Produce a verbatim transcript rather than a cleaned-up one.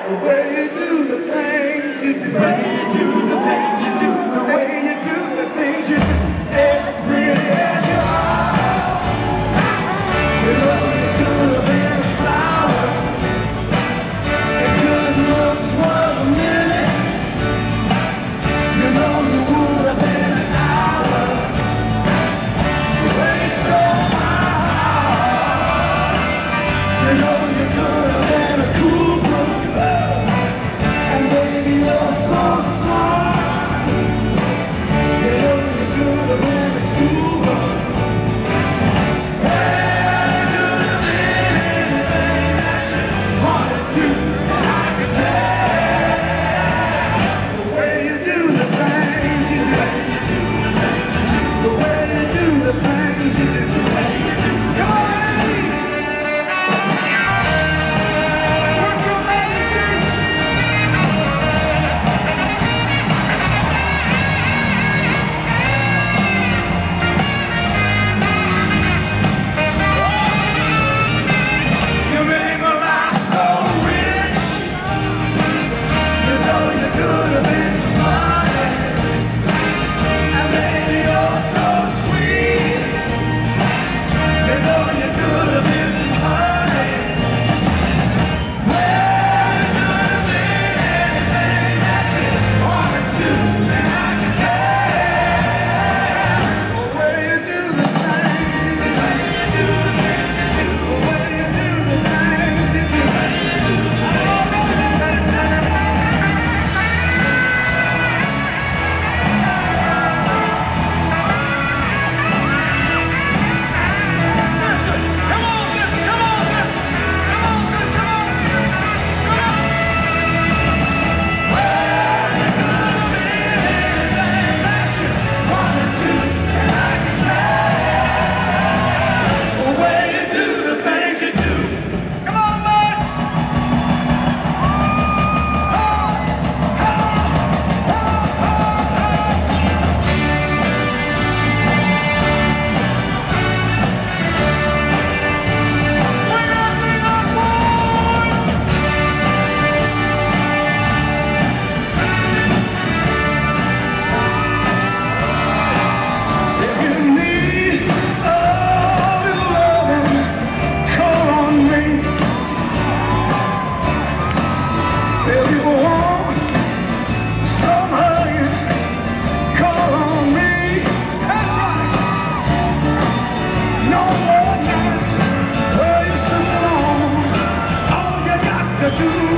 The way you do the things you do. The way you do the things you do. The way you do the things you do. As pretty as you are. You know you could have been a flower. If good looks was a minute, you know you would have been an hour. The way you stole my heart. You know you could have been a cool brook. And baby, you're so smart. You know you could have been a schoolboy. Well, you could have been anything that you wanted to, and I could tell. The way you do the things you do. The way you do the things you do. Come on, Andy. Work your magic, dude. You made my life so rich. You know you could have been somebody. And baby, you're so sweet. You know you could have been some honey. Well, you could have been anything that you wanted to, and I can tell. The way you do the things you do. The way you do the things you do. Come on, listen, come on, listen. Come on, listen, come on. Come on. Well, you could have been anything that you wanted to, and I can tell. The way you do the things you do. Come on, bud. If you need a little loving, call on me. If you want some hugging, call on me. That's right. No more nights where you sit alone. All you got to do